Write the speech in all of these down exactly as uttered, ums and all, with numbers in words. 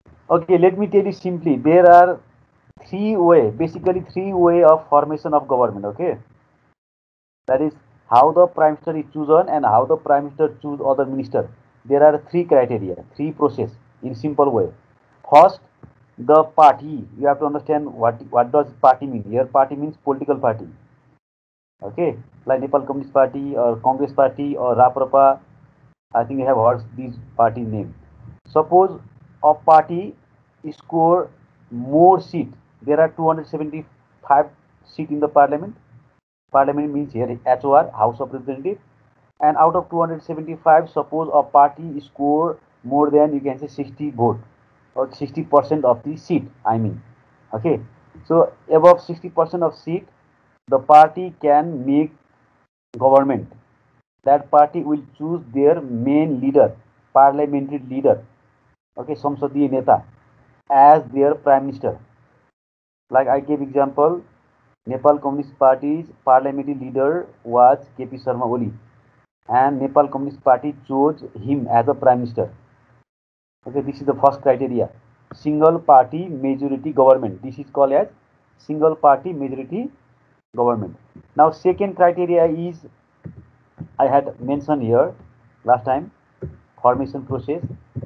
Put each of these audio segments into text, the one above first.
Okay, let me tell you simply. There are three way, basically three way of formation of government. Okay, that is how the prime minister is chosen and how the prime minister choose other minister. There are three criteria, three process in simple way. First, the party. You have to understand what what does party mean. Here, party means political party. Okay, like Nepal Communist Party or Congress Party or Raprapa. I think you have heard these party name. Suppose a party score more seat. There are two hundred seventy-five seat in the parliament. Parliament means here H O R, House of Representatives. And out of two hundred seventy-five, suppose a party score more than, you can say, sixty vote or sixty percent of the seat. I mean, okay. So above sixty percent of seat, the party can make government. That party will choose their main leader, parliamentary leader, okay, Samsadiya Neta, as their prime minister. Like I gave example, Nepal Communist Party's parliamentary leader was K P Sharma Oli, and Nepal Communist Party chose him as a prime minister. Okay, this is the first criteria. Single party majority government. This is called as single party majority government. Now, second criteria is I had mentioned here last time, formation process.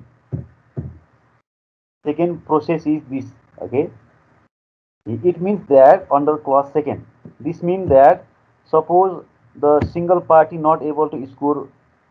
Second process is this. Okay, it means that under clause second, this means that suppose the single party not able to score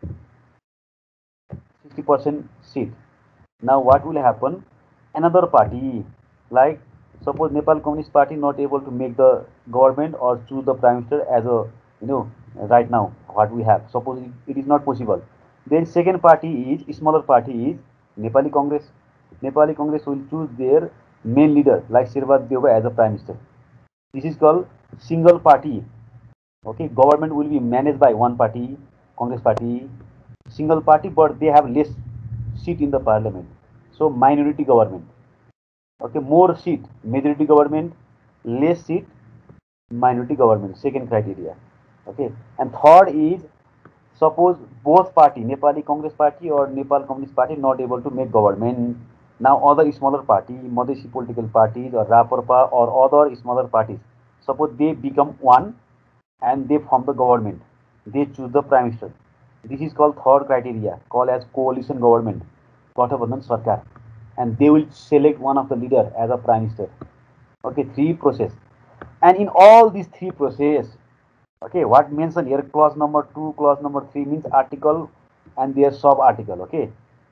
sixty percent seat. Now what will happen? Another party, like suppose Nepal Communist Party not able to make the government or choose the prime minister as a, you know, right now what we have. Suppose it, it is not possible. Then second party is smaller party is Nepali Congress. Nepali Congress will choose their main leader like Sirvad Deva as a prime minister. This is called single party. Okay, government will be managed by one party, Congress party, single party, but they have less seat in the parliament. So minority government. Okay, more seat, majority government, less seat, minority government. Second criteria. Okay, and third is suppose both party, Nepali Congress party or Nepal Communist Party, not able to make government. Now other smaller party, Madhesi political parties or Raparpa or other smaller parties, suppose they become one and they form the government. They choose the prime minister. This is called third criteria, called as coalition government, Gathbandhan Sarkar, and they will select one of the leader as a prime minister. Okay, three process, and in all these three process, okay, what mentioned here, clause number two, clause number three means article and their sub article. Okay,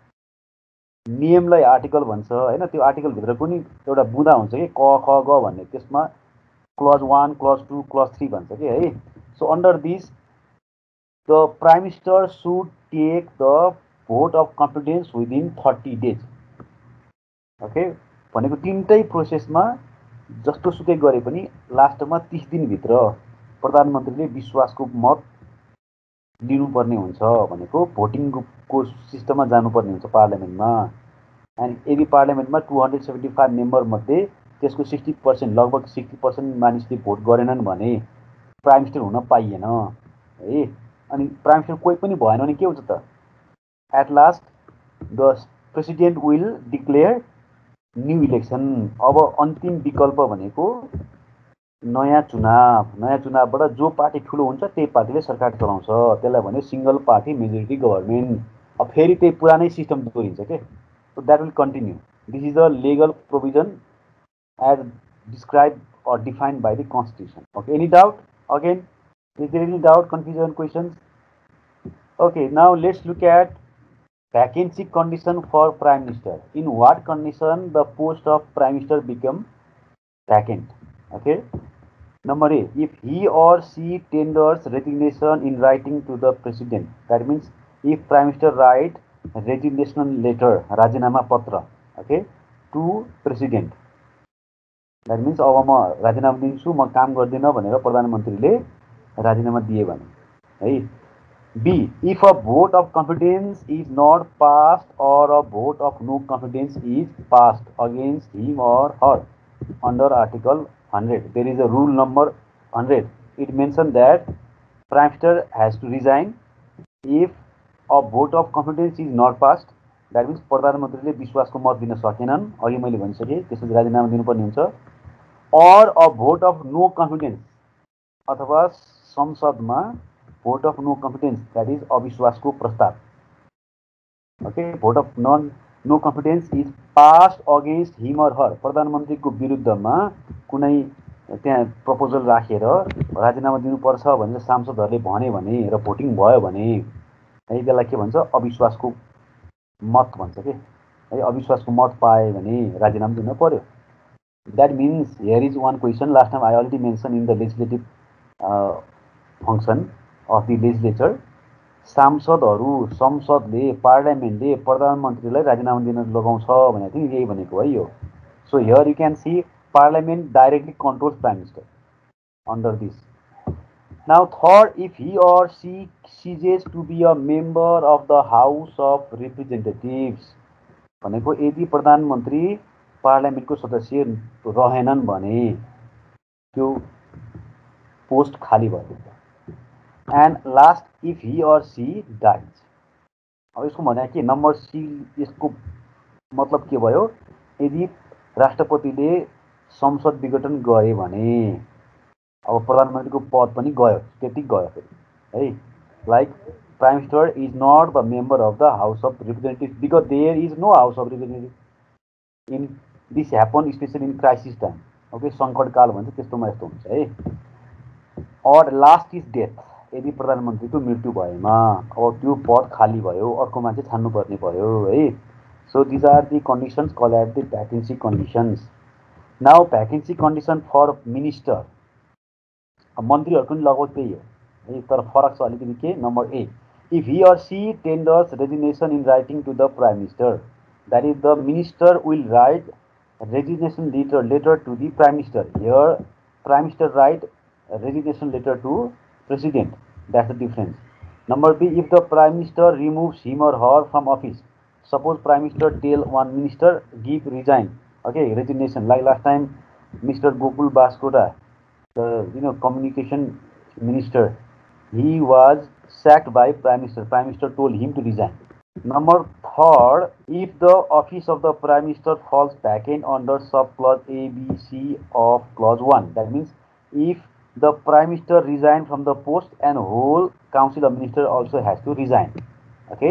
नियमलाई article भन्छ होइन, त्यो आर्टिकलभित्र पनि एउटा बुँदा हुन्छ कि क ख ग भन्ने, त्यसमा clause one clause two clause three भन्छ कि है. So under this the prime minister should take the vote of confidence within thirty days. Okay, भनेको तिनटै प्रोसेसमा जस्तो सुकै गरे पनि लास्टमा तीस दिनभित्र प्रधानमन्त्रीले विश्वासको मत लिनुपर्ने हुन्छ भनेको भोटिङको सिस्टममा जानुपर्ने हुन्छ पार्लियामेन्टमा. एन्ड यदि पार्लियामेन्टमा two hundred seventy five member मध्ये त्यसको सिक्सटी पर्सेन्ट लगभग सिक्सटी पर्सेन्ट मानिसले भोट गरेनन् भने प्राइम मिनिस्टर हुन पाइएन है. अनि प्राइम मिनिस्टर कोही पनि भएन भने के हुन्छ त, at last the president will declare new election. अब अन्तिम विकल्प भनेको नयाँ चुनाव. नयाँ चुनावबाट जो पार्टी ठुलो हुन्छ त्यही पार्टीले सरकार चलाउँछ. त्यसलाई भन्यो सिङ्गल पार्टी मेजोरिटी गभर्मेन्ट. अब फेरि त्यही पुरानै सिस्टम दोहोरिन्छ के. So that will continue. This is the legal provision as describe or defined by the constitution. Okay, any doubt? Again, is there any doubt, confusion, questions? Okay, now let's look at vacancy condition for prime minister. In what condition the post of prime minister become vacant? Okay, number A, if he or she tenders resignation in writing to the president. That means if prime minister write resignation letter, rajinama patra, okay, to president. That means अब म राजीनामा दिन्छु, म काम गर्दिनँ भनेर प्रधानमन्त्रीले राजीनामा दिए भने है. B, if a vote of confidence is not passed or a vote of no confidence is passed against him or her under article hundred. There is a rule number hundred. It mention that prime minister has to resign if a vote of confidence is not passed that means प्रधानमन्त्रीले विश्वासको मत दिन सकेनन्, अघि मैले भनिसकेँ, त्यसपछि राजीनामा दिनुपर्ने हुन्छ। Or a vote of no confidence, अथवा संसदमा vote of no confidence, that is अविश्वासको प्रस्ताव। Okay, vote of non no confidence is pass against him or her, प्रधानमन्त्रीको विरुद्धमा कुनै त्यहाँ प्रपोजल राखेर राजीनामा दिनुपर्छ भनेर सांसदहरूले भने भने र भोटिङ भयो भने है त्यसलाई के भन्छ, अविश्वासको मत भन्छ के है। अविश्वासको मत पाए भने राजीनामा दिनु पर्यो। That means here is one question, last time I already mention in the legislative function of the legislature, सांसदहरू, संसदले, पार्लियामेन्टले प्रधानमन्त्रीलाई राजीनामा दिन लगाउँछ भनेको थियो, यही भनेको है यो। So here you can see parliament directly controls prime minister under this. Now third, if he or she ceases to be a member of the house of representatives, भनेको यदि प्रधानमन्त्री पार्लियामेन्टको सदस्य रहेनन् भने त्यो पोस्ट खाली भयो। And last, if he or she dies, अब यसको भने के, नम्बर सी, यसको मतलब के भयो, यदि राष्ट्रपतिले संसद विघटन गरे भने अब प्रधानमन्त्रीको पद पनि गयो, त्यति गयो फेरि है। Like prime minister is not the member of the house of representative because there is no house of representative in this happen specially in crisis time. Okay, सङ्कटकाल भन्छ त्यस्तोमा यस्तो हुन्छ है। अर लास्ट इज डेथ, यदि प्रधानमन्त्रीको मृत्यु भएमा अब त्यो पद खाली भयो, अर्को मान्छे छान्नुपर्ने भयो है। So these are the conditions call at the vacancy conditions. Now vacancy condition for minister, मन्त्रीहरूको पनि लगभग त्यही हो है, तर फरक छ अलिकति के। Number A, if he or she tenders resignation in writing to the prime minister, that is the minister will write resignation letter letter to the prime minister. Here prime minister write resignation letter to president, that's the difference. Number B, if the prime minister removes him or her from office, suppose prime minister tell one minister give resign, okay, resignation, like last time Mr. Gokul Baskota, the you know communication minister, he was sacked by prime minister, prime minister told him to resign. Number third, if the office of the prime minister falls vacant under sub clause A, B, C of clause one, that means if the prime minister resign from the post and whole council of minister also has to resign. Okay,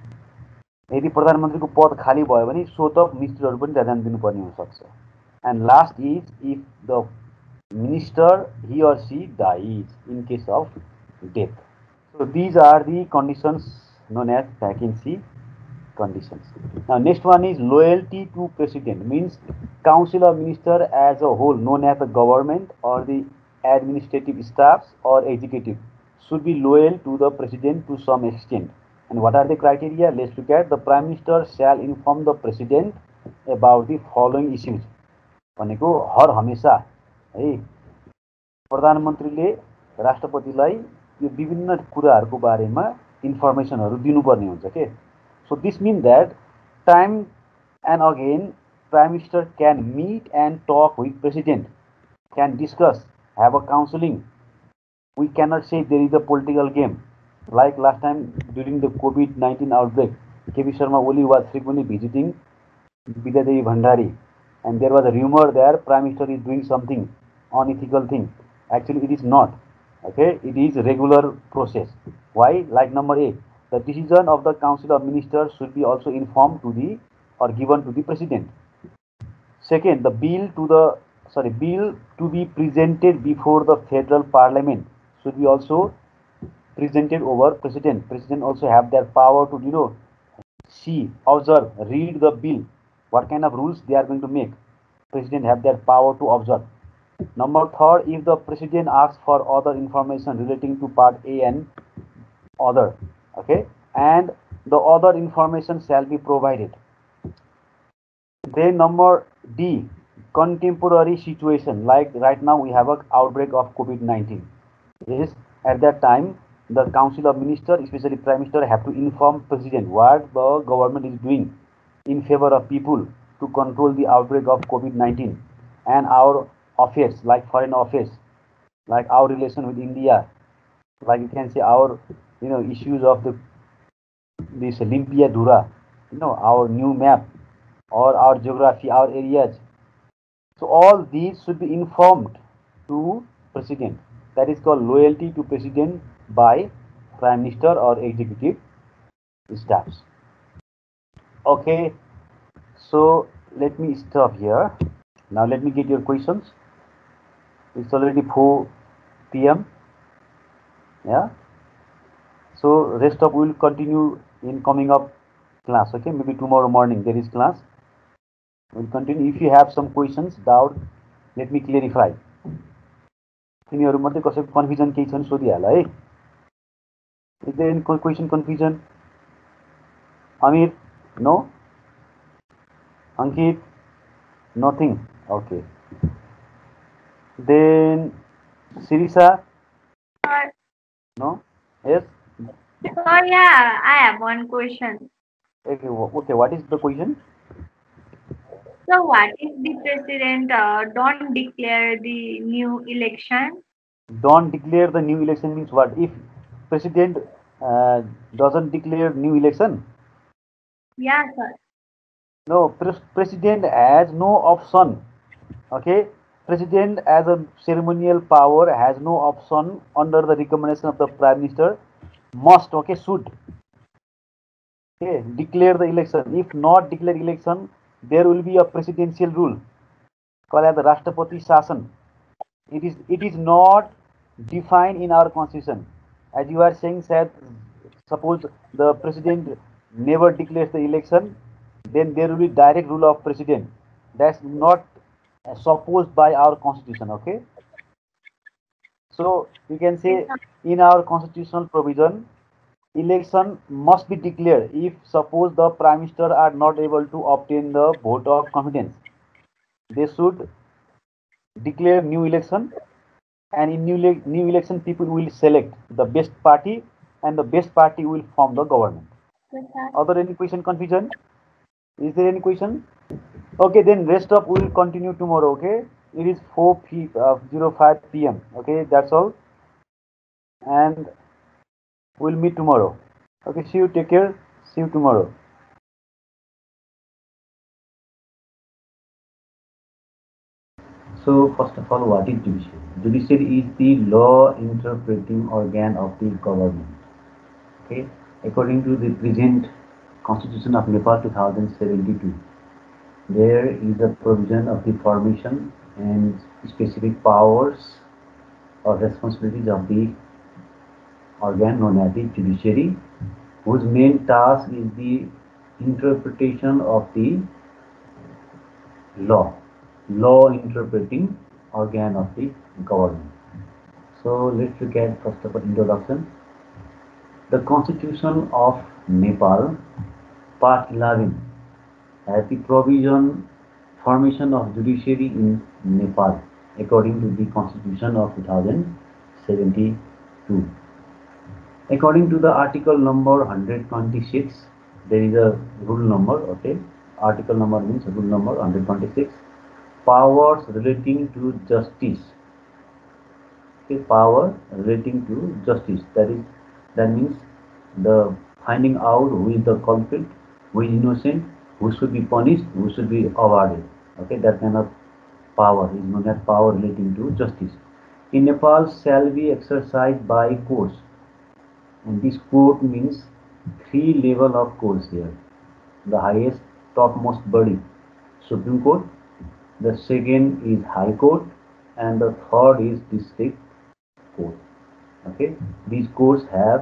यदि प्रधानमन्त्रीको पद खाली भयो भने स्वतः मिनिस्टरहरू पनि राजीनामा दिनुपर्ने हुनसक्छ। And last is if the minister he or she dies in case of death. So these are the conditions known as vacancy conditions. Now next one is loyalty to president, means council of minister as a whole known as the government or the administrative staffs or executive should be loyal to the president to some extent. And what are the criteria? Let's look at. The prime minister shall inform the president about the following issues. भनेको हर हमेशा है प्रधानमन्त्रीले राष्ट्रपतिलाई यो विभिन्न कुराहरूको बारेमा इन्फर्मेसनहरू दिनुपर्ने हुन्छ के। So this mean that time and again prime minister can meet and talk with president, can discuss, have a counselling. We cannot say there is a political game like last time during the covid nineteen outbreak, KP Sharma Oli was frequently visiting Bidya Devi Bhandari and there was a rumor there prime minister is doing something unethical thing. Actually it is not. Okay, it is regular process. Why? Like number A, the decision of the council of ministers should be also informed to the or given to the president. Second, the bill to the sorry bill to be presented before the federal parliament should be also presented over president. President also have their power to you know see, observe, read the bill, what kind of rules they are going to make. President have their power to observe. Number third, if the president asks for other information relating to part A and other, okay, and the other information shall be provided. Then number D, contemporary situation, like right now we have an outbreak of COVID nineteen. Yes, at that time the council of ministers, especially prime minister, have to inform president what the government is doing in favor of people to control the outbreak of COVID nineteen, and our affairs like foreign affairs, like our relation with India, like you can say our you know issues of the this Limpia Dura, you know, our new map or our geography, our areas. So all these should be informed to president. That is called loyalty to president by prime minister or executive staffs. Okay, so let me stop here. Now let me get your questions. It's already four p m. Yeah. So rest of will continue in coming up class. Okay, maybe tomorrow morning there is class. We'll continue. If you have some questions, doubt, let me clarify. तिमीहरूमध्ये कसैको confusion केही छन् सोधिहाल है. Is there any question confusion? Amir? No? Ankit? Nothing. Okay. Then Sirisa? Sir, No? Yes? sir, yeah, I have one question. Okay, okay. What is the question? So, what if the president uh, don't declare the new election? Don't declare the new election means what? If president uh, doesn't declare new election, Yeah, sir. no, pres- president has no option. Okay, president as a ceremonial power has no option under the recommendation of the prime minister. Must, okay, should, okay, declare the election. If not declare election, there will be a presidential rule called as the Rashtrapati Shasan. It is it is not defined in our constitution. As you are saying, said, suppose the president never declares the election, then there will be direct rule of president. That's not uh, supposed by our constitution. Okay, so you can Yes, say sir. in our constitutional provision, election must be declared if suppose the prime minister are not able to obtain the vote of confidence. They should declare new election, and in new, new election people will select the best party, and the best party will form the government. Yes, sir. Are there any question confusion? Is there any question? Okay, then rest of we will continue tomorrow. Okay, it is four p uh, zero five p m. Okay, that's all, and we'll meet tomorrow. Okay, see you. Take care. See you tomorrow. So first of all, what is judiciary? Judiciary is the law interpreting organ of the government. Okay, according to the present Constitution of Nepal two thousand seventy-two, there is a provision of the formation and specific powers or responsibilities of the organ known as the judiciary, whose main task is the interpretation of the law, law interpreting organ of the government. So let's look at first of all introduction. The Constitution of Nepal, Part eleven, has the provision formation of judiciary in Nepal according to the Constitution of two thousand seventy-two. According to the article number one hundred twenty-six, there is a rule number, okay? Article number means rule number one hundred twenty-six. Powers relating to justice. Okay, power relating to justice. That is, that means the finding out who is the culprit, who is innocent, who should be punished, who should be awarded. Okay, that kind of power is known as power relating to justice. In Nepal, shall be exercised by courts, and this court means three level of courts here. The highest, topmost body, Supreme Court. The second is High Court, and the third is District Court. Okay, these courts have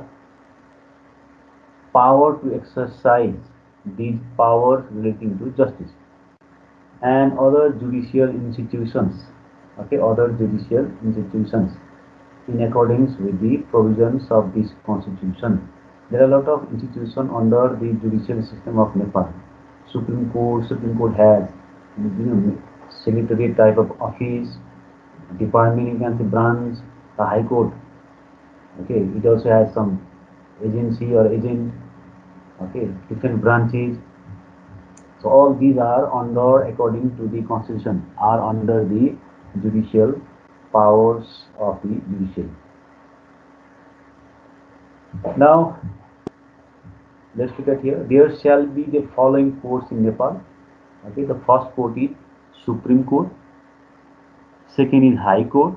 power to exercise these powers relating to justice and other judicial institutions. Okay, other judicial institutions in accordance with the provisions of this constitution. There are a lot of institutions under the judicial system of Nepal. Supreme Court, Supreme Court has, you know, secretariat type of office, department you can say branch, the High Court. Okay, it also has some agency or agent. Okay, different branches. So all these are under, according to the constitution, are under the judicial powers of the judiciary. Now Let's look at here. There shall be the following courts in Nepal. Okay, the first court is Supreme Court. Second is High Court.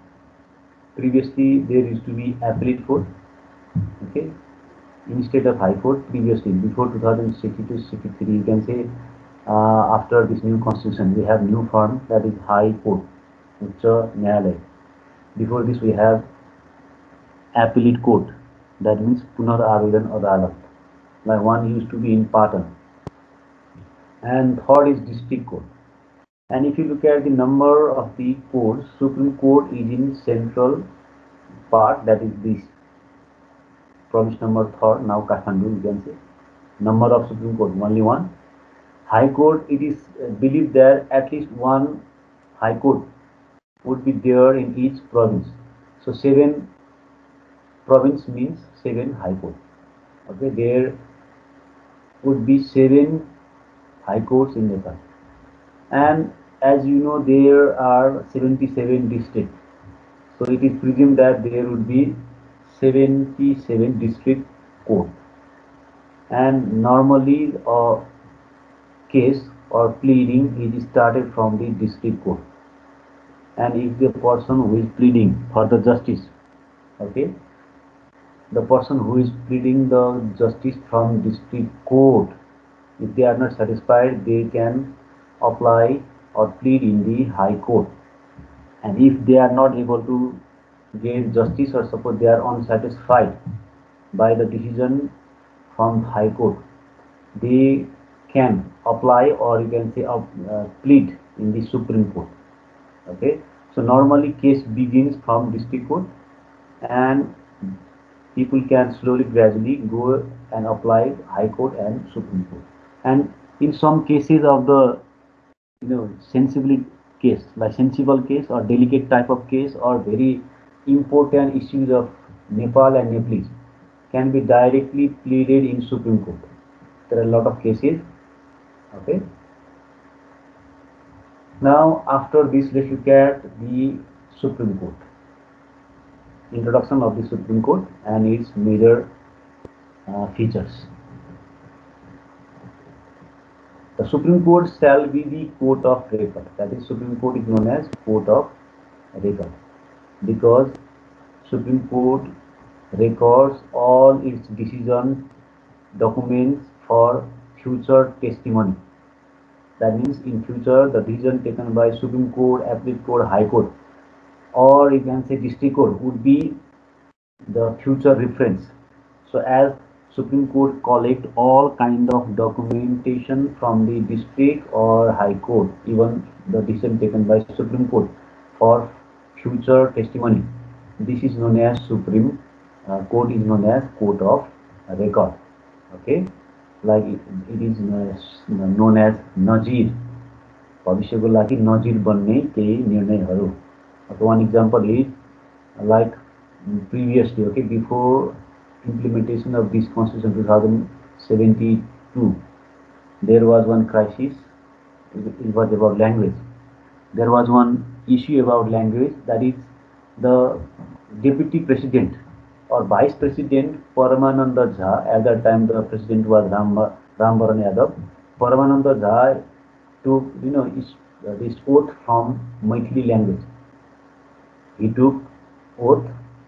Previously, there used to be Appellate Court. Okay, instead of High Court, previously before two thousand sixty-two sixty-three, you can say uh, after this new constitution, we have new form, that is High Court, Uच्च Nyayalaya. Before this, we have Appellate Court, that means Punar Abedan Adalat. Like one used to be in Patan. And third is District Court. And if you look at the number of the courts, Supreme Court is in central part, that is this province number third, now Kathmandu, you can say. Number of Supreme Court, only one. High Court, it is uh, believed that at least one High Court would be there in each province. So seven province means seven High Court. Okay, there would be seven High Courts in Nepal. And as you know, there are seventy-seven districts. So it is presumed that there would be seventy-seven district court. And normally a case or pleading is started from the district court. And if the person who is pleading for the justice, okay, the person who is pleading the justice from district court, if they are not satisfied, they can apply or plead in the High Court. And if they are not able to get justice, or suppose they are unsatisfied by the decision from High Court, they can apply, or you can say uh, uh, plead in the Supreme Court. Okay, so normally case begins from district court, and people can slowly gradually go and apply High Court and Supreme Court. And in some cases of the you know sensible case, like sensible case or delicate type of case, or very important issues of Nepal and Nepalese, can be directly pleaded in Supreme Court. There are a lot of cases. Okay. Now after this, let's look at the Supreme Court. Introduction of the Supreme Court and its major uh, features. The Supreme Court shall be the court of record. That is, Supreme Court is known as court of record, because Supreme Court records all its decisions, documents for future testimony. That means in future, the decision taken by Supreme Court, Appellate Court, High Court, or you can say District Court, would be the future reference. So as Supreme Court collect all kind of documentation from the district or High Court, even the decision taken by Supreme Court for future testimony, this is known as Supreme uh, Court is known as court of record. Okay, like it, it is uh, known as Nazir. भविष्यको लागि नजिर बन्ने केही निर्णयहरू. Okay, one example is like previously, okay, before implementation of this constitution two thousand seventy-two, there was one crisis. It was about language. There was one issue about language, that is the deputy president or vice president Paramananda Jha. At that time the president was Ram Rambaran Yadav. Paramananda Jha took you know his, uh, this oath from Maithili language. He took oath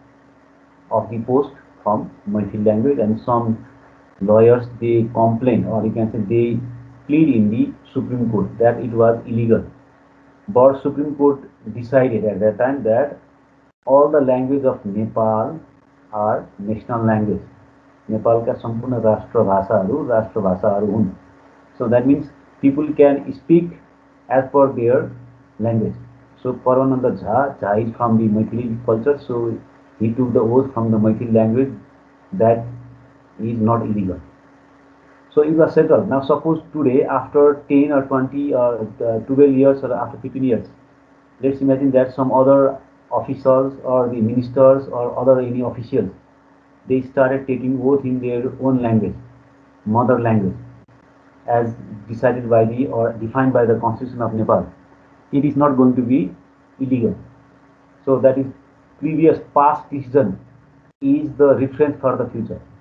of the post from Maithili language, and some lawyers, they complain, or you can say they plead in the Supreme Court that it was illegal. But Supreme Court decided at that time that all the language of Nepal are national language. Nepal का सम्पूर्ण राष्ट्र भाषाहरू राष्ट्र भाषाहरू हुन्. So that means people can speak as per their language. So Paramananda Jha, Jha is from the Maithili culture, so he took the oath from the Maithili language that is not illegal. So it was settled. Now suppose today, after ten or twenty or uh, twelve years or after fifteen years, let's imagine that some other officials or the ministers or other any officials, they started taking oath in their own language, mother language, as decided by the or defined by the Constitution of Nepal. It is not going to be illegal. So that is previous past decision is the reference for the future.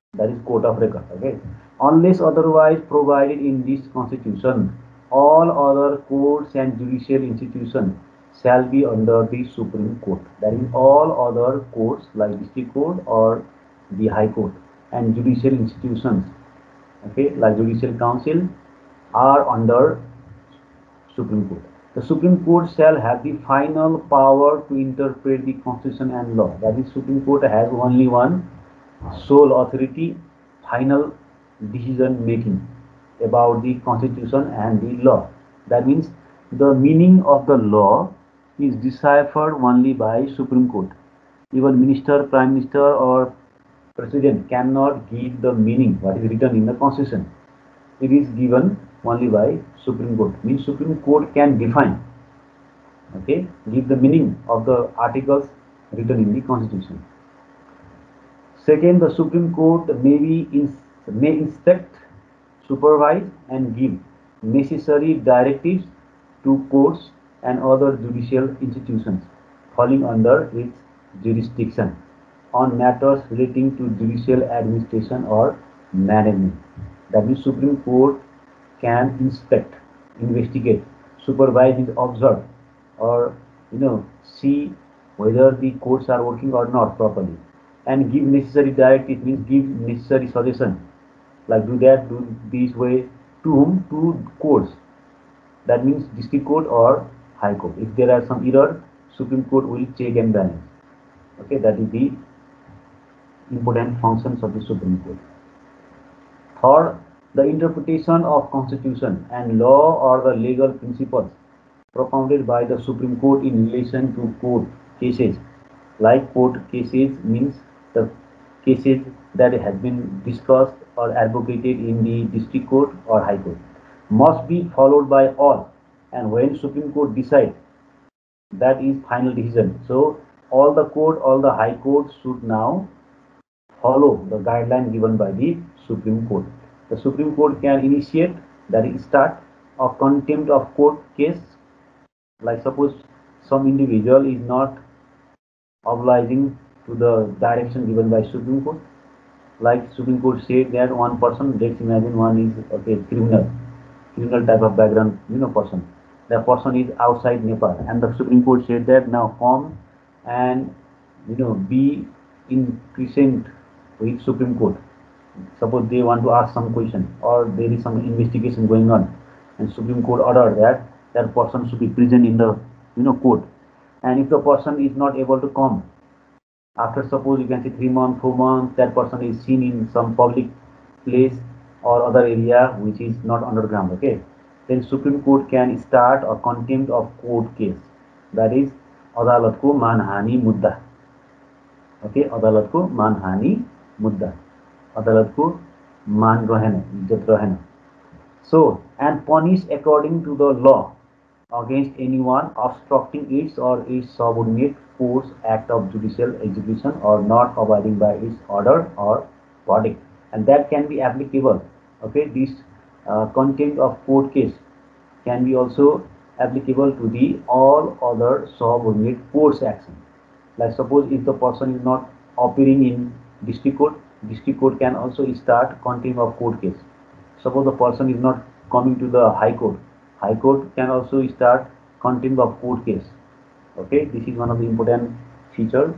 that is court of record. Okay, unless otherwise provided in this constitution, all other courts and judicial institutions shall be under the Supreme Court. That is, all other courts like district court or the high court and judicial institutions, okay, like judicial council, are under Supreme Court. The Supreme Court shall have the final power to interpret the Constitution and law. That is, Supreme Court has only one sole authority, final decision making about the Constitution and the law. That means the meaning of the law is deciphered only by Supreme Court. Even minister, prime minister, or president cannot give the meaning what is written in the Constitution. It is given only by Supreme Court. Means Supreme Court can define, okay, give the meaning of the articles written in the Constitution. Second, the Supreme Court may be in, may inspect, supervise, and give necessary directives to courts and other judicial institutions falling under its jurisdiction on matters relating to judicial administration or management. That means Supreme Court can inspect, investigate, supervise, and observe, or you know see whether the courts are working or not properly, and give necessary directives means give necessary suggestion, like do that, do this way, to whom? To courts. That means district court or high court. If there are some error, Supreme Court will check and balance. Okay, that is the important functions of the Supreme Court. Third, the interpretation of Constitution and law or the legal principles propounded by the Supreme Court in relation to court cases. Like court cases means the cases that have been discussed or advocated in the district court or high court must be followed by all, and when Supreme Court decides, that is final decision. So all the court, all the high courts should now follow the guideline given by the Supreme Court. The Supreme Court can initiate, that is start, a contempt of court case, like suppose some individual is not obliging to the direction given by Supreme Court. Like Supreme Court said that one person, let's imagine one is okay criminal, criminal type of background, you know person. The person is outside Nepal, and the Supreme Court said that now come and you know be in present with Supreme Court. Suppose they want to ask some question or there is some investigation going on, and Supreme Court order that that person should be present in the you know court. And if the person is not able to come, after suppose you can say three months, four months, that person is seen in some public place or other area which is not underground, okay, then Supreme Court can start a contempt of court case. That is अदालतको मानहानि मुद्दा, okay, अदालतको मानहानि मुद्दा, अदालतको मान रहेन, इज्जत रहेन. So, and punish according to the law against anyone obstructing its or its subordinate court's act of judicial execution or not abiding by its order or verdict, and that can be applicable. Okay, this uh, contempt of court case can be also applicable to the all other subordinate courts action. Like suppose if the person is not appearing in district court, district court can also start contempt of court case. Suppose the person is not coming to the high court, high court can also start contempt of court case. Okay, this is one of the important feature,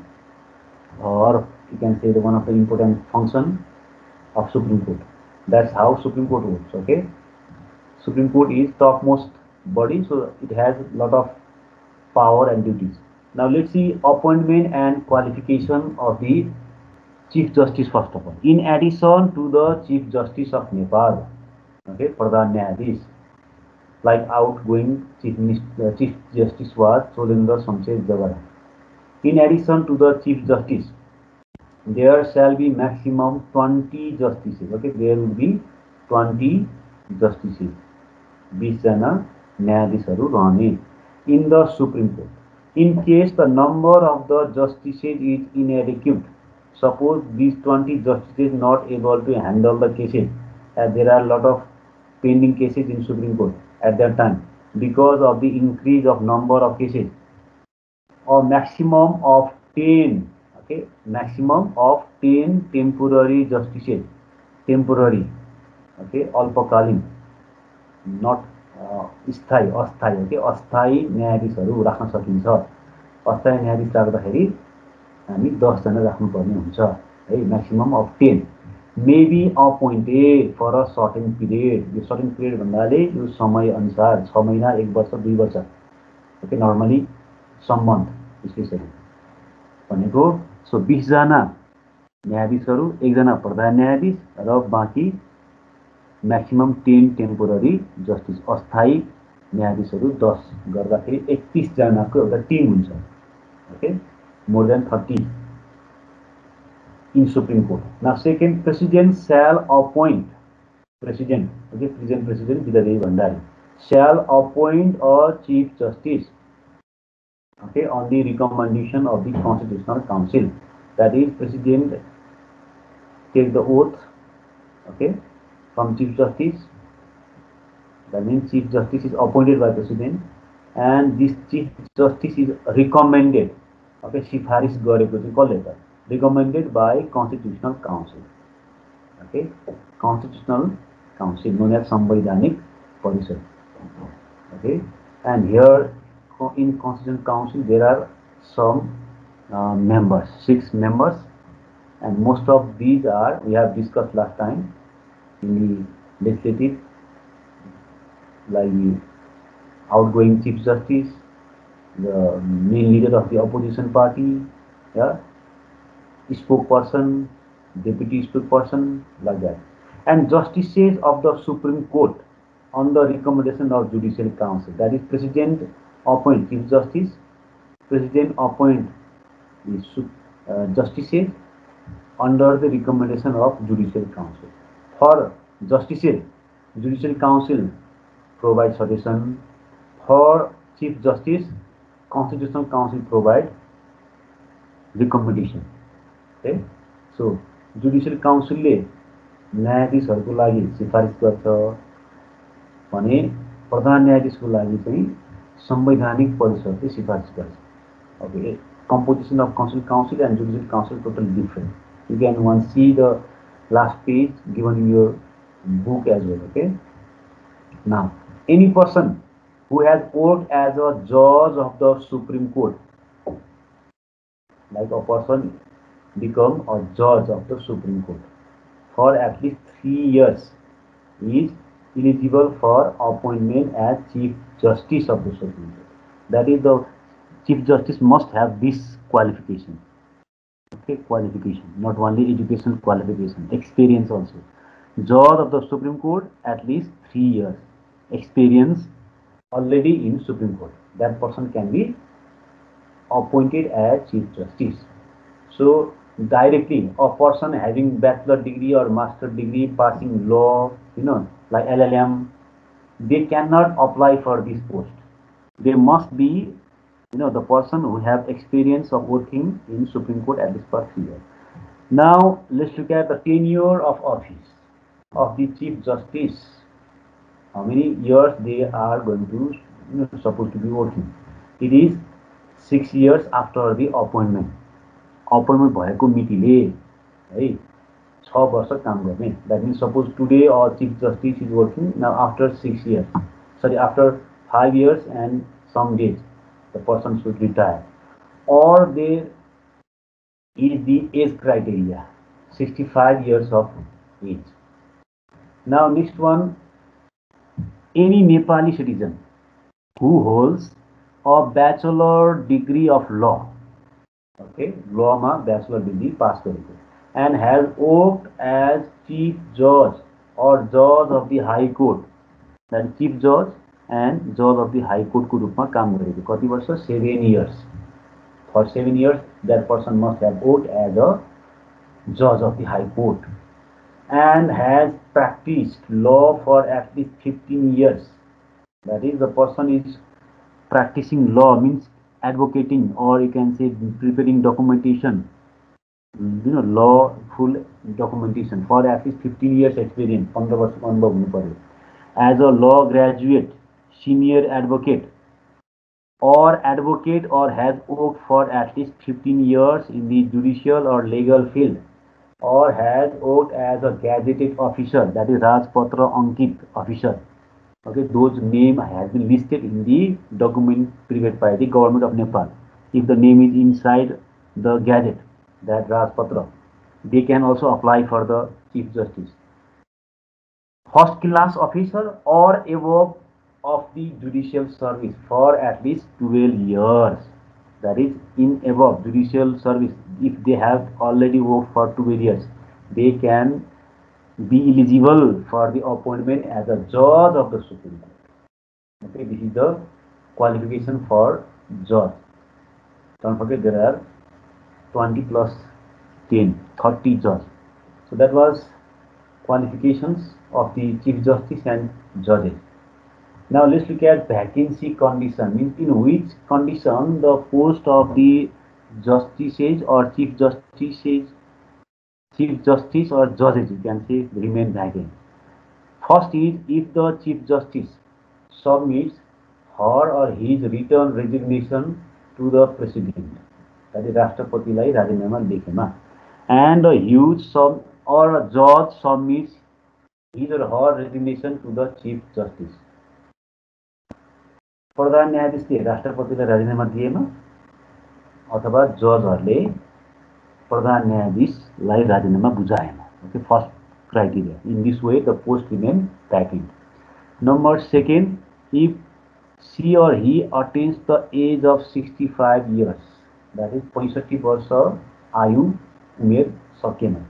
or you can say the one of the important function of Supreme Court. That's how Supreme Court works. Okay, Supreme Court is topmost body, so it has a lot of power and duties. Now let's see appointment and qualification of the Chief Justice first of all. In addition to the Chief Justice of Nepal, okay, Pradhan Nyayadhish, like outgoing Chief, Minister, uh, Chief Justice was Cholendra Shamsher Jagara. In addition to the Chief Justice, there shall be maximum twenty justices. Okay, there will be twenty justices. बीस जना न्यायाधीशहरू रहने in the Supreme Court. In case the number of the justices is inadequate, suppose these twenty justices not able to handle the cases, as there are a lot of pending cases in Supreme Court at that time because of the increase of number of cases, or maximum of ten, Okay, maximum of ten temporary justices. Temporary, okay, अल्पकालीन, not uh, स्थायी, अस्थायी, okay, अस्थायी न्यायाधीशहरू राख्न सकिन्छ। अस्थायी न्यायाधीश राख्दाखेरि हामी दसजना राख्नुपर्ने हुन्छ है, maximum of ten. May be appointed for a certain period. यो सर्टेन पिरियड भन्नाले यो समय अनुसार छ महिना, एक वर्ष, दुई वर्ष, okay, normally some month specially भनेको। सो बिसजना न्यायाधीशहरू, एकजना प्रधान न्यायाधीश र बाँकी म्याक्सिमम टेन टेम्पोररी जस्टिस, अस्थायी न्यायाधीशहरू दस गर्दाखेरि एकतिसजनाको एउटा टिम हुन्छ, okay, more than thirty in supreme court. Now second, president shall appoint, president, okay, president president Bidya Devi Bhandari shall appoint a chief justice, okay, on the recommendation of the Constitutional Council. That is, President take the oath, okay, from Chief Justice. That means Chief Justice is appointed by President, and this Chief Justice is recommended, okay, सिफारिस गरेको चाहिँ कसले त, recommended by Constitutional Council, okay, Constitutional Council known as संवैधानिक परिषद, okay, and here in Constitutional Council there are some uh, members, six members, and most of these are, we have discussed last time in the legislative, like the outgoing Chief Justice, the main leader of the opposition party, yeah, spokesperson, deputy spokesperson, like that, and justices of the Supreme Court on the recommendation of Judicial Council. That is, President appoint Chief Justice, President appoint the uh, justices under the recommendation of Judicial Council. For justices, Judicial Council provides suggestion. For Chief Justice, Constitutional Council provide recommendation. Okay, so Judicial Council ले न्यायाधीशहरूको लागि सिफारिस गर्छ भने प्रधान न्यायाधीशको लागि चाहिँ संवैधानिक परिषदले सिफारिस गर्छ। Okay, composition of Constitutional Council and Judicial Council totally different. You can one see the last page given in your book as well. Okay, now any person who has worked as a judge of the Supreme Court, like a person become a judge of the Supreme Court for at least three years, is eligible for appointment as Chief Justice of the Supreme Court. That is, the Chief Justice must have this qualification. Okay, qualification, not only education qualification, experience also. Judge of the Supreme Court, at least three years experience already in Supreme Court. That person can be appointed as Chief Justice. So directly, a person having bachelor degree or master degree, passing law, you know, like L L M, they cannot apply for this post. They must be, you know, the person who have experience of working in Supreme Court at least for three years. Now let's look at the tenure of office of the Chief Justice. How many years they are going to, you know, supposed to be working? It is six years after the appointment. Appointment भएको मितिले है छ वर्ष काम गर्ने. That means suppose today our Chief Justice is working, now after six years, sorry, after five years and some days, the person should retire. Or there is the age criteria, sixty-five years of age. Now next one, any Nepali citizen who holds a bachelor degree of law, okay, law ma bachelor degree pass gareko, and has worked as chief judge or judge of the high court, that is chief judge and judge of the high court को रूपमा काम गरेको कति वर्ष, seven years. For seven years that person must have worked as a judge of the high court and has practiced law for at least fifteen years. That is, the person is practicing law, means advocating, or you can say preparing documentation, you know, law full documentation for at least fifteen years experience, fifteen वर्ष अनुभव हुनु पर्यो. As a law graduate, senior advocate, or advocate or has worked for at least fifteen years in the judicial or legal field, or has worked as a gazetted officer, that is Rajpatra Ankit officer. Okay, those name has been listed in the document prepared by the government of Nepal. If the name is inside the gazette, that Rajpatra, they can also apply for the Chief Justice. First class officer or above of the judicial service for at least twelve years. That is in above judicial service. If they have already worked for twelve years, they can be eligible for the appointment as a judge of the Supreme Court. Okay, this is the qualification for judge. Don't forget there are twenty plus ten, thirty judges. So that was qualifications of the Chief Justice and judges. Now let's look at vacancy condition. Means in which condition the post of the justices or chief justices, chief justice or judges, you can say, remain vacant. First is if the chief justice submits her or his written resignation to the president. That is राष्ट्रपतिलाई राजीनामा लेखेमा. And a huge sum or a judge submits his or her resignation to the chief justice. प्रधान न्यायाधीशले राष्ट्रपतिलाई राजीनामा दिएमा अथवा जजहरूले प्रधान न्यायाधीशलाई राजीनामा बुझाएमा. Okay, first criteria. In this way, the post remain vacant. Number second, if she or he attains the age of sixty-five years, that is पैंसठी वर्ष आयु उमेर सकेमा.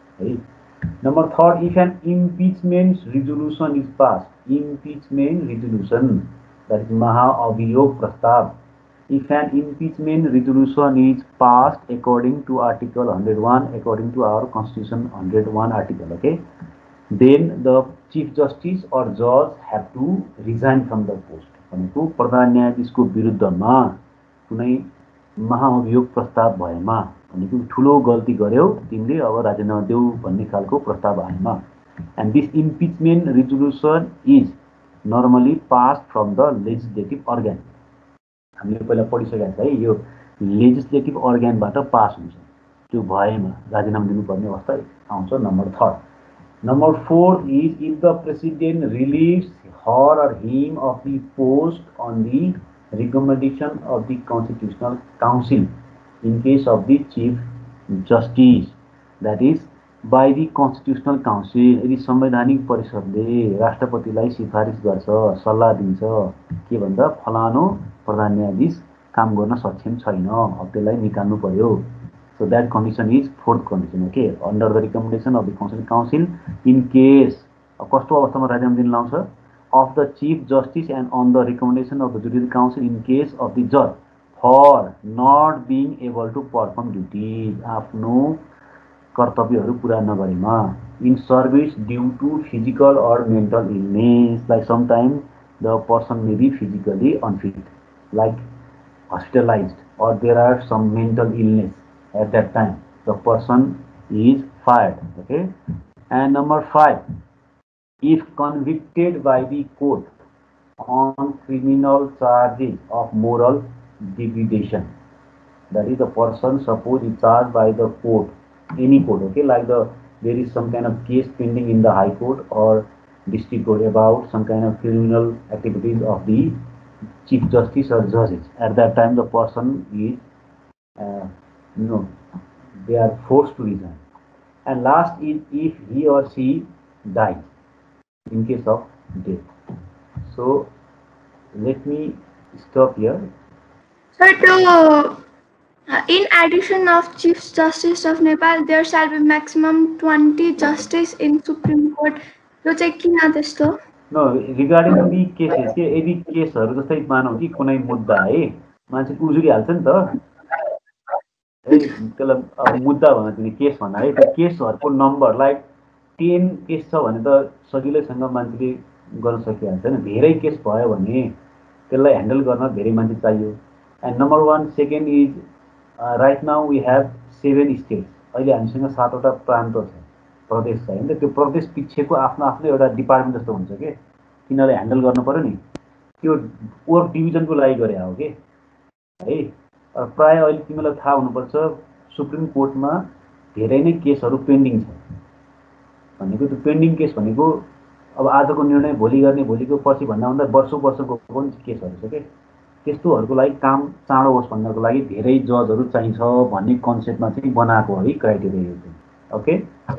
Number third, if an impeachment resolution is passed, impeachment resolution, that is महाअभियोग प्रस्ताव. If an impeachment resolution is passed according to Article one hundred one, according to our Constitution one hundred one article, okay, then the Chief Justice or judge have to resign from the post. भनेको प्रधान न्यायाधीशको विरुद्धमा कुनै महाअभियोग प्रस्ताव भएमा, भनेको ठुलो गल्ती गर्यौ तिमीले अब राजीनामा देऊ भन्ने खालको प्रस्ताव आएमा. And this impeachment resolution is normally passed from the legislative organ. हामीले पहिला पढिसकेका छ है, यो लेजिस्लेटिभ अर्ग्यानबाट पास हुन्छ. त्यो भएमा राजीनामा दिनुपर्ने अवस्था आउँछ. Number third. Number fourth is if the president relieves her or him of the post on the recommendation of the Constitutional Council in case of the Chief Justice, that is by the Constitutional Council. यदि संवैधानिक परिषदले राष्ट्रपतिलाई सिफारिस गर्छ, सल्लाह दिन्छ के भन्दा फलानो प्रधान न्यायाधीश काम गर्न सक्षम छैन, अब त्यसलाई निकाल्नु पर्यो. So that condition is fourth condition. Okay, under the recommendation of the Constitutional Council in case कस्तो अवस्थामा राजीनामा दिन लाउँछ, of the Chief Justice and on the recommendation of the Judicial Council in case of the judge for not being able to perform duties, आफ्नो कर्तव्यहरू पुरा नगरेमा, in service due to physical or mental illness, like sometimes the person may be physically unfit, like hospitalized, or there are some mental illness at that time, the person is fired. Okay, and number five, if convicted by the court on criminal charges of moral degradation, that is the person suppose is charged by the court, any court, okay, like the there is some kind of case pending in the high court or district court about some kind of criminal activities of the chief justice or judges. At that time the person is uh, you know, they are forced to resign. And last is if he or she dies in case of death. So let me stop here. Sir, to, uh, in addition of Chief Justice of Nepal, there shall be maximum twenty justices in Supreme Court. यो चाहिँ किन त्यस्तो? No, regarding the cases, के यदि केसहरु जस्तै मानौ कि कुनै मुद्दा है मान्छे उजुरी हाल्छ नि त, त्यसलाई अब मुद्दा भन्दा पनि केस भन्दा है, त्यो केसहरुको नम्बर लाइक टेन केस छ भने त सजिलैसँग मान्छेले गर्न सकिहाल्छ हैन. धेरै केस भयो भने त्यसलाई ह्यान्डल गर्न धेरै मान्छे चाहियो. And number one second is right now we have seven states. अहिले हामीसँग सातवटा प्रान्त छ, प्रदेश छ हैन. त्यो प्रदेश पिछेको आफ्नो आफ्नो एउटा डिपार्टमेन्ट जस्तो हुन्छ के, तिनीहरूले ह्यान्डल गर्नु पर्यो नि. त्यो वर्क डिभिजनको लागि गरे हो कि है। प्रायः अहिले तिमीलाई थाहा हुनुपर्छ सुप्रिम कोर्टमा धेरै नै केसहरू पेन्डिङ छ भनेको। त्यो पेन्डिङ केस भनेको अब आजको निर्णय भोलि गर्ने, भोलिको पर्सि भन्दा भन्दा वर्षौँ वर्षको पनि केसहरू छ कि त्यस्तोहरूको लागि काम चाँडो होस् भन्नको लागि धेरै जजहरू चाहिन्छ भन्ने कन्सेप्टमा चाहिँ बनाएको है क्राइटेरिया यो चाहिँ। Okay,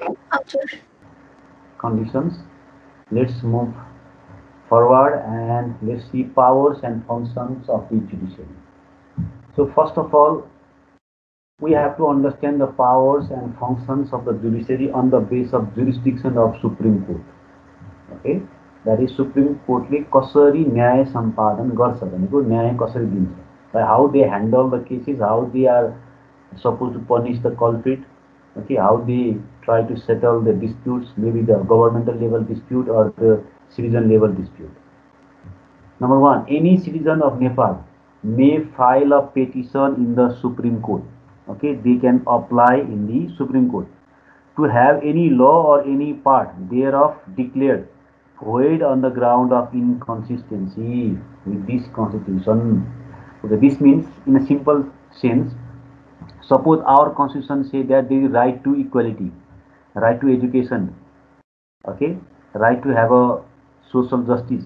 conditions. Let's move forward and let's see powers and functions of the judiciary. So first of all, we have to understand the powers and functions of the judiciary on the base of jurisdiction of Supreme Court. Okay, that is Supreme Court ले कसरी न्याय सम्पादन गर्छ भनेको, न्याय कसरी दिन्छ, how they handle the cases, how they are supposed to punish the culprit, okay, how they try to settle the disputes, maybe the governmental level dispute or the citizen level dispute. Number one, any citizen of Nepal may file a petition in the Supreme Court. Okay, they can apply in the Supreme Court to have any law or any part thereof declared void on the ground of inconsistency with this constitution. Okay, this means in a simple sense, suppose our constitution say that there is right to equality, right to education, okay, right to have a social justice.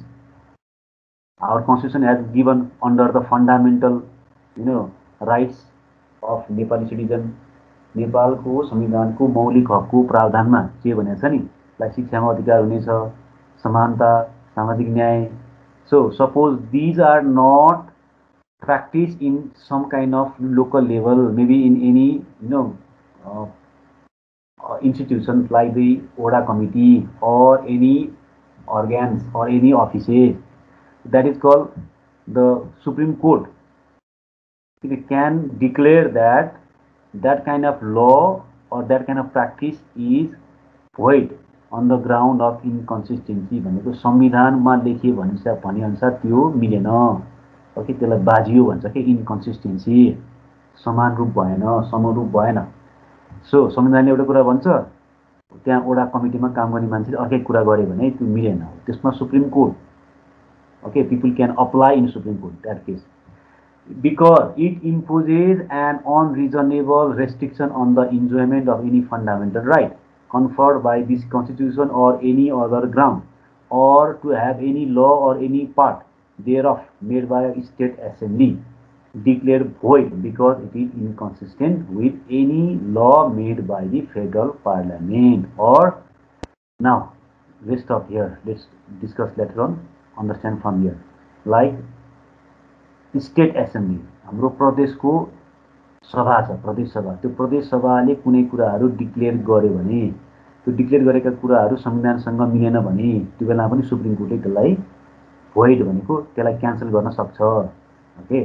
Our constitution has given under the fundamental, you know, rights of Nepali citizen. नेपालको संविधानको मौलिक हकको प्रावधानमा के भनेको छ नि, like शिक्षामा अधिकार हुनेछ, समानता, सामाजिक न्याय. So suppose these are not practiced in some kind of local level, maybe in any, you know, uh, uh, institutions like the Oda committee or any organs or any offices, that is called the Supreme Court. It can declare that that kind of law or that kind of practice is void on the ground of inconsistency भनेको संविधानमा लेखियो भने भने अनुसार त्यो मिलेन. Okay, त्यसलाई बाजियो भन्छ कि इन्कन्सिस्टेन्सी, समान रूप भएन, समरूप भएन. सो संविधानले एउटा कुरा भन्छ, त्यहाँ ओडा कमिटीमा काम गर्ने मान्छेले अर्कै कुरा गरे भने त्यो मिलेन. त्यसमा supreme court, okay, people can apply in Supreme Court that case, because it imposes an unreasonable restriction on the enjoyment of any fundamental right conferred by this constitution or any other ground, or to have any law or any part thereof made by a state assembly declared void because it is inconsistent with any law made by the federal parliament. Or now let's stop here, let's discuss later on, understand from here. Like state assembly, हाम्रो प्रदेशको सभा छ, प्रदेश सभा. त्यो प्रदेश सभाले कुनै कुराहरू declare गर्यो भने, त्यो डिक्लेयर गरेका कुराहरू संविधानसँग मिलेन भने त्यो बेला पनि सुप्रिम कोर्टले त्यसलाई भोइड भनेको त्यसलाई क्यान्सल गर्न सक्छ. Okay,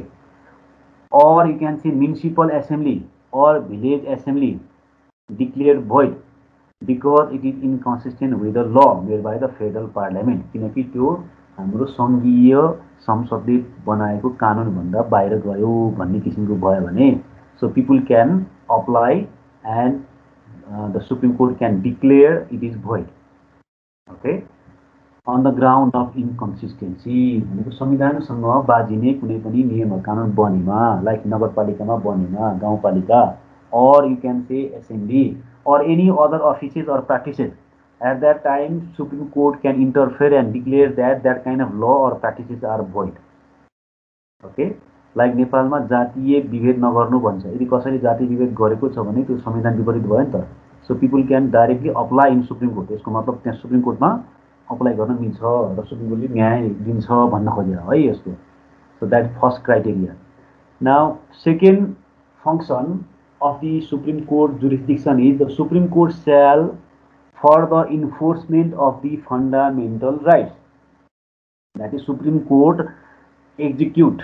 or you can say municipal assembly or village assembly declared void because it is inconsistent with the law made by the federal parliament, किनकि त्यो हाम्रो संघीय संसदले बनाएको कानुन भन्दा बाहिर गयो भन्ने किसिमको भयो भने, so people can apply and uh, the Supreme Court can declare it is void. Okay, on the ground of inconsistency भनेको संविधानसँग बाजिने कुनै पनि नियम कानुन बनेमा, लाइक नगरपालिकामा बनेमा, गाउँपालिका, or you can say assembly or any other offices or practices. At that time, Supreme Court can interfere and declare that that kind of law or practices are void. Okay, like नेपालमा जातीय विभेद नगर्नु भन्छ. यदि कसैले जातीय विभेद गरेको छ भने त्यो संविधान विपरीत भयो नि त. So people can directly apply in Supreme Court. यसको मतलब त्यहाँ सुप्रिम कोर्टमा अप्लाई गर्न मिल्छ र सुप्रिम कोर्टले न्याय दिन्छ भन्न खोजेर है यसको. So that first criteria. Now second function of the Supreme Court jurisdiction is the Supreme Court shall for the enforcement of the fundamental rights, that is Supreme Court execute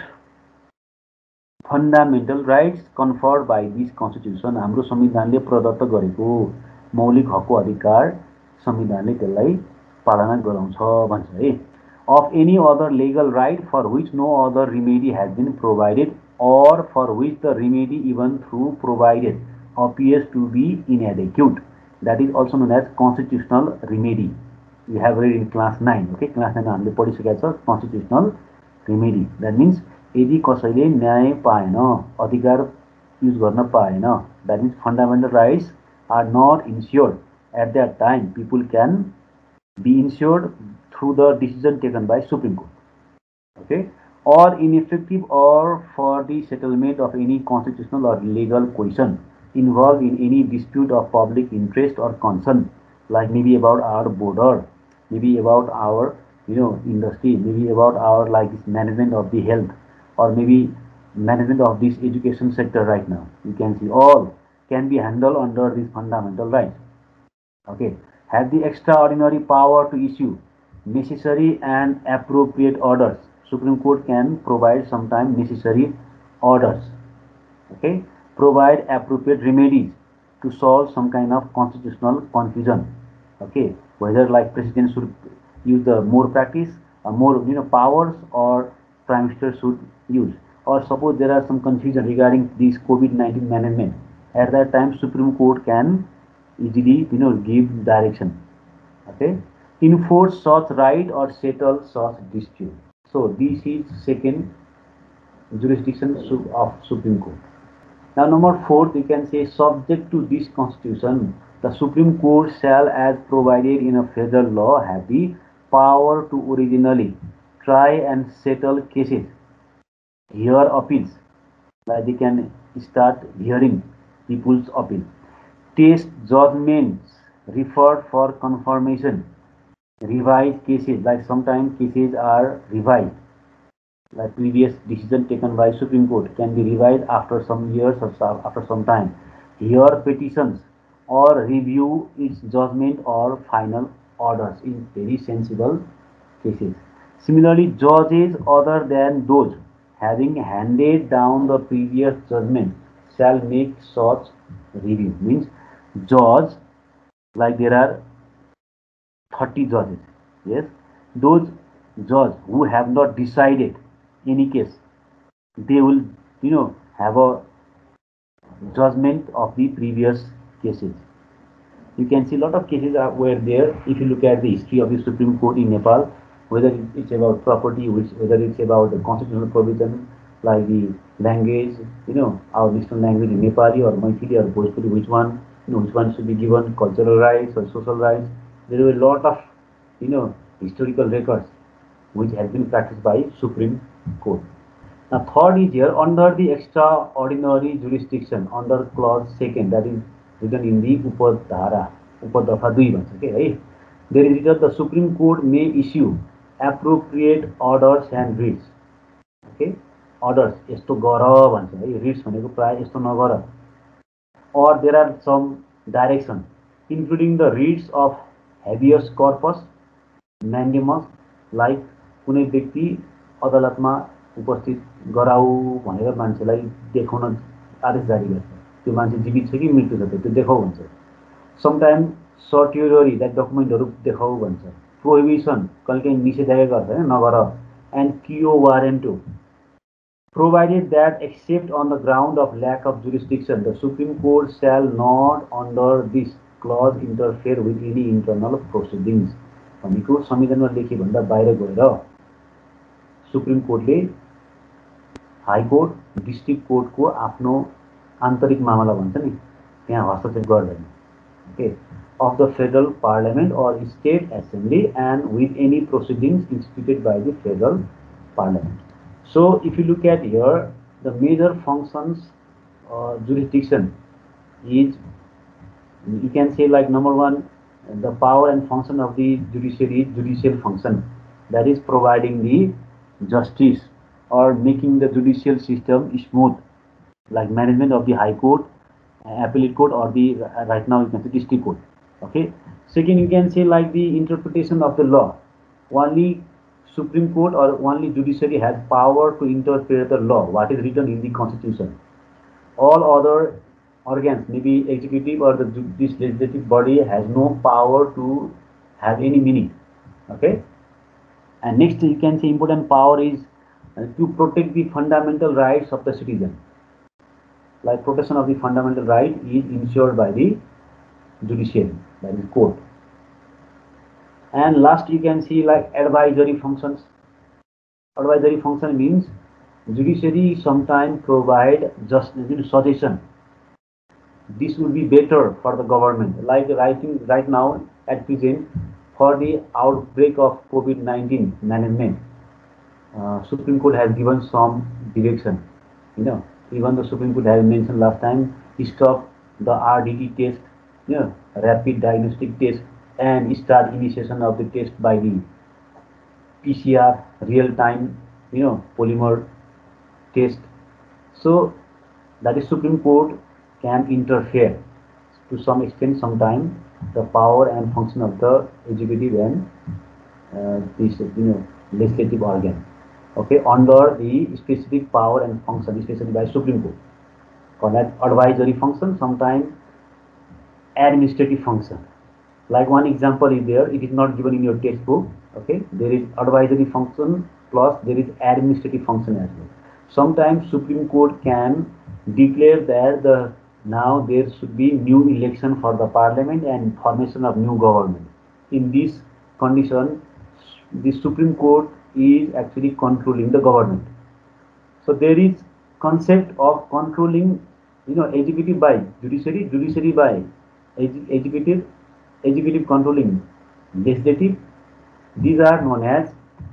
fundamental rights conferred by this constitution. हाम्रो संविधानले प्रदत्त गरेको मौलिक हकको अधिकार संविधानले त्यसलाई पालना गराउँछ भन्छ है. Of any other legal right for which no other remedy has been provided or for which the remedy even through provided appears to be inadequate, that is also known as constitutional remedy. We have read in class nine. Okay, class nine हामीले पढिसकेका छ constitutional remedy. That means यदि कसैले न्याय पाएन, अधिकार use गर्न पाएन, that means fundamental rights are not ensured at that time, people can be ensured through the decision taken by Supreme Court. Okay, or ineffective or for the settlement of any constitutional or legal question involved in any dispute of public interest or concern, like maybe about our border, maybe about our you know industry, maybe about our like this management of the health, or maybe management of this education sector right now. You can see all can be handled under these fundamental rights. Okay, have the extraordinary power to issue necessary and appropriate orders. Supreme Court can provide sometimes necessary orders. Okay, provide appropriate remedies to solve some kind of constitutional confusion. Okay, whether like president should use the more practice or more you know powers, or prime minister should use, or suppose there are some confusion regarding this COVID nineteen management. At that time, Supreme Court can easily you know give direction. Okay, enforce such right or settle such dispute. So this is second jurisdiction of Supreme Court. Now number fourth, you can say subject to this constitution, the Supreme Court shall, as provided in a federal law, have the power to originally try and settle cases, hear appeals, like they can start hearing people's appeal, test judgments referred for confirmation, revise cases, like sometimes cases are revised, like previous decision taken by Supreme Court can be revised after some years or so, after some time, hear petitions or review its judgment or final orders in very sensible cases. Similarly, judges other than those having handed down the previous judgment shall make such review. Means judge, like there are thirty judges, yes, those judges who have not decided any case, they will you know have a judgment of the previous cases. You can see a lot of cases are were there. If you look at the history of the Supreme Court in Nepal, whether it's about property, which whether it's about the constitutional provision, like the language, you know, our national language in Nepali or Maithili or Bhojpuri, which one, you know, which one should be given, cultural rights or social rights. There are a lot of, you know, historical records which has been practiced by Supreme Court. Now, third is here under the extraordinary jurisdiction under clause second, that is written in the Upadhara, Upadhafa two bhन्छ के है. There is written the Supreme Court may issue appropriate orders and writs. Okay, orders यस्तो गर भन्छ है, writs भनेको प्राय यस्तो नगर. Or there are some directions, including the writs of habeas corpus, mandamus, like कुनै व्यक्ति अदालतमा उपस्थित गराऊ भनेर मान्छेलाई देखाउन आदेश जारी गर्छ, त्यो मान्छे जीवित छ कि मृत्यु छ त्यो देखाऊ भन्छ. समटाइम सर्ट्युटरी द्याट डकुमेन्टहरू देखाऊ भन्छ. प्रोहिबिसन कहिलेकाहीँ निषेधाज्ञा गर्छ हैन नगर. And quo warranto provided that except on the ground of lack of jurisdiction, the Supreme Court shall not under this clause interfere with any internal proceedings. भनेको संविधानमा लेखे भन्दा बाहिर गएर सुप्रिम कोर्टले हाई कोर्ट डिस्ट्रिक्ट कोर्टको आफ्नो आन्तरिक मामला भन्छ नि त्यहाँ हस्तक्षेप गर्दैन. Okay, of the federal parliament or state assembly and with any proceedings instituted by the federal parliament. So if you look at here, the major functions uh, jurisdiction is, you can say like number one, the power and function of the judiciary is judicial function, that is providing the justice or making the judicial system smooth, like management of the high court, appellate court, or the uh, right now you can say district court. Okay. Second, you can say like the interpretation of the law. Only Supreme Court or only judiciary has power to interpret the law, what is written in the constitution. All other organs, maybe executive or the this legislative body, has no power to have any meaning. Okay. And next, you can say important power is uh, to protect the fundamental rights of the citizen. Like protection of the fundamental right is ensured by the judiciary, by the court. And last, you can see like advisory functions. Advisory function means judiciary sometimes provide just suggestion. This would be better for the government. Like I think right now at present for the outbreak of COVID nineteen management, uh, Supreme Court has given some direction. You know, even the Supreme Court has mentioned last time, stop the R D T test, you know, rapid diagnostic test, and start initiation of the test by the P C R, real time, you know, polymer test. So that is Supreme Court can interfere to some extent sometime the power and function of the executive and uh, this you know legislative organ. Okay, under the specific power and function, especially by Supreme Court. Called as advisory function, sometimes administrative function. Like one example is there, it is not given in your textbook. Okay, there is advisory function plus there is administrative function as well. Sometimes Supreme Court can declare that the now there should be new election for the parliament and formation of new government. In this condition, the Supreme Court is actually controlling the government. So there is concept of controlling, you know, executive by judiciary, judiciary by executive, executive controlling legislative. These are known as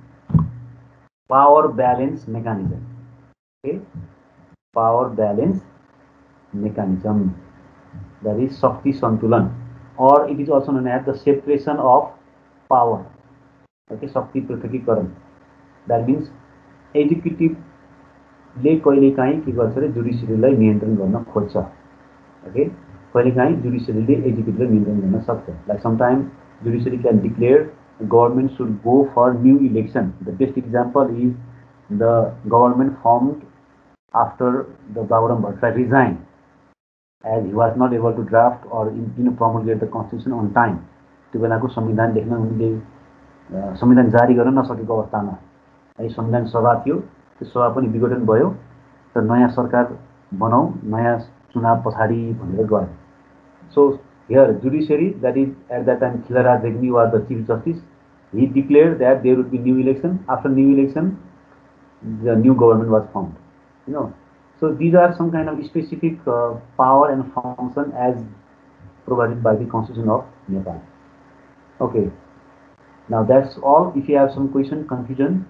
power balance mechanism. Okay, power balance mechanism. That is Shakti Santulan, or it is also known as the separation of power. Okay, Shakti Prithakikaran. That means executive ले कहिलेकाहीँ के गर्छ अरे जुडिसियरीलाई नियन्त्रण गर्न खोज्छ. Okay, कहिलेकाहीँ जुडिसियरीले एक्जिक्युटिभलाई नियन्त्रण गर्न सक्छ. Like sometime judiciary can declare government should go for new election. The best example is the government formed after the Bauram Bhattacharya resigned, as he was not able to draft or you know promulgate the constitution on time. त्यो बेलाको संविधान लेख्न उनले संविधान जारी गर्न नसकेको अवस्थामा है संविधान सभा थियो, त्यो सभा पनि विघटन भयो र नयाँ सरकार बनाऊ नयाँ चुनाव पछाडि भनेर गए. So here judiciary, that is at that time Khilaraj Regni was the chief justice, he declared that there would be new election. After new election the new government was formed, you know. So these are some kind of specific uh, power and function as provided by the constitution of Nepal. Okay, now that's all. If you have some question, confusion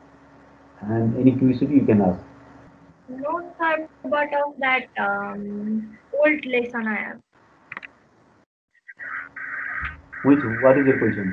and any curiosity, you can ask. No, sir, but of that um, old lesson I have. Which, what is your question?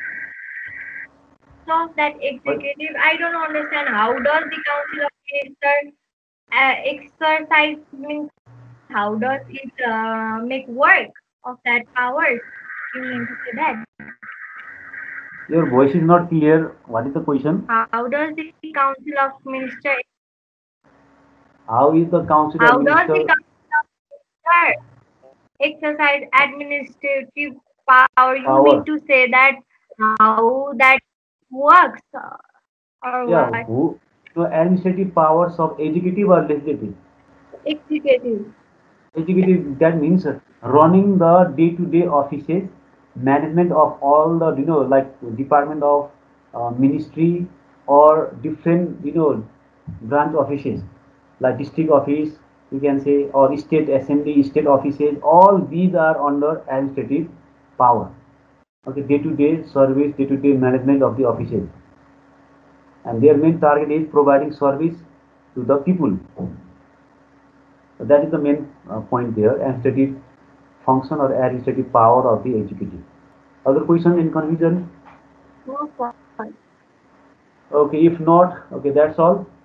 So that executive, I don't understand how does the Council of Ministers uh, exercise means how does it uh, make work of that powers? You mean to say that? Your voice is not clear. What is the question? How does the Council of Ministers? How is the Council How of does Ministers? the Council of Ministers exercise administrative power? You Power. mean to say that how that works uh, or Yeah, what? who? So administrative powers of executive or legislative? Executive. Executive, that means running the day-to-day offices, management of all the you know like department of uh, ministry or different you know branch offices like district office you can say or state assembly, state offices. All these are under administrative power. Okay, day-to-day service, day-to-day management of the offices, and their main target is providing service to the people. So that is the main uh, point there, administrative function or administrative power of the executive. Other question in confusion? No, sir. Okay, if not, okay, that's all.